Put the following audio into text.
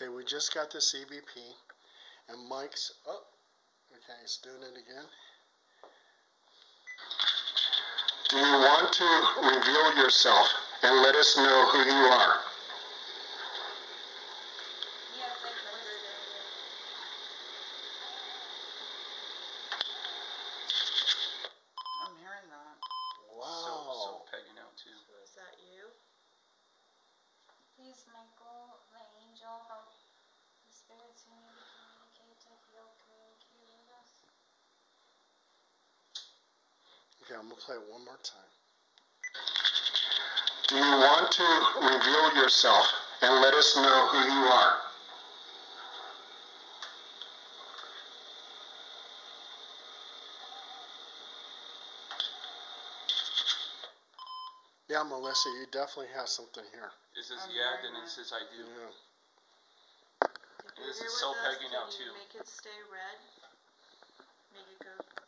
Okay, we just got this EVP, and Mike's, oh, okay, he's doing it again. Do you want to reveal yourself and let us know who you are? I'm hearing that. Wow. So pegging out too. So is that you? Please, Michael, the angel, help the spirits who need to communicate to feel communicate with us. Okay, I'm going to play it one more time. Do you want to reveal yourself and let us know who you are? Yeah, Melissa, you definitely have something here. It says yeah, then it says I do. Yeah. If you're This here is with so us, pegging can out you too. make it stay red? Make it go